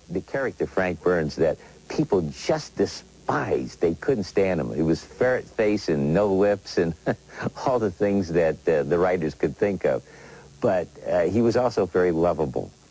the character Frank Burns that people just despised. They couldn't stand him. He was ferret face and no lips and all the things that the writers could think of. But he was also very lovable.